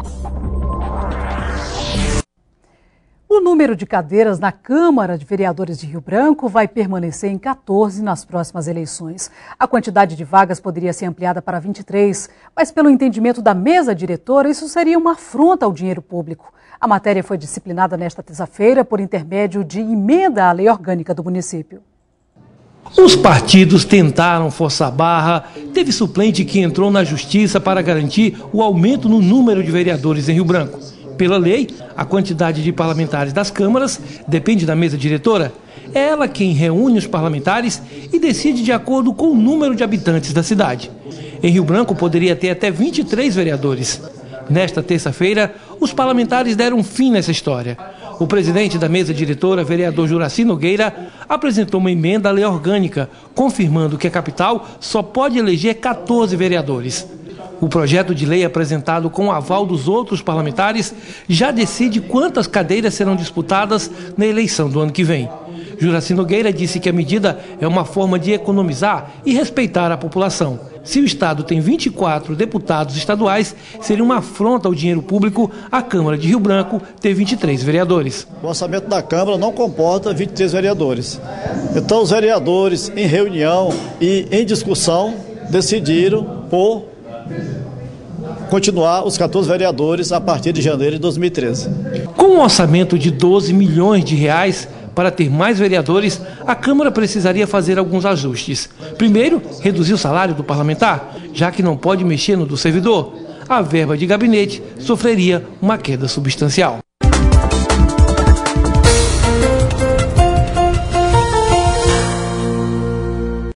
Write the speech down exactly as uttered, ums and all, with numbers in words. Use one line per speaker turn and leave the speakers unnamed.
O número de cadeiras na Câmara de Vereadores de Rio Branco vai permanecer em quatorze nas próximas eleições. A quantidade de vagas poderia ser ampliada para vinte e três, mas pelo entendimento da mesa diretora, isso seria uma afronta ao dinheiro público. A matéria foi disciplinada nesta terça-feira por intermédio de emenda à lei orgânica do município.
Os partidos tentaram forçar a barra, teve suplente que entrou na justiça para garantir o aumento no número de vereadores em Rio Branco. Pela lei, a quantidade de parlamentares das câmaras depende da mesa diretora. É ela quem reúne os parlamentares e decide de acordo com o número de habitantes da cidade. Em Rio Branco poderia ter até vinte e três vereadores. Nesta terça-feira, os parlamentares deram fim nessa história. O presidente da mesa diretora, vereador Juraci Nogueira, apresentou uma emenda à lei orgânica, confirmando que a capital só pode eleger quatorze vereadores. O projeto de lei apresentado com o aval dos outros parlamentares já decide quantas cadeiras serão disputadas na eleição do ano que vem. Juraci Nogueira disse que a medida é uma forma de economizar e respeitar a população. Se o Estado tem vinte e quatro deputados estaduais, seria uma afronta ao dinheiro público a Câmara de Rio Branco ter vinte e três vereadores.
O orçamento da Câmara não comporta vinte e três vereadores. Então os vereadores, em reunião e em discussão, decidiram por continuar os quatorze vereadores a partir de janeiro de dois mil e treze.
Com um orçamento de doze milhões de reais, para ter mais vereadores, a Câmara precisaria fazer alguns ajustes. Primeiro, reduzir o salário do parlamentar, já que não pode mexer no do servidor. A verba de gabinete sofreria uma queda substancial.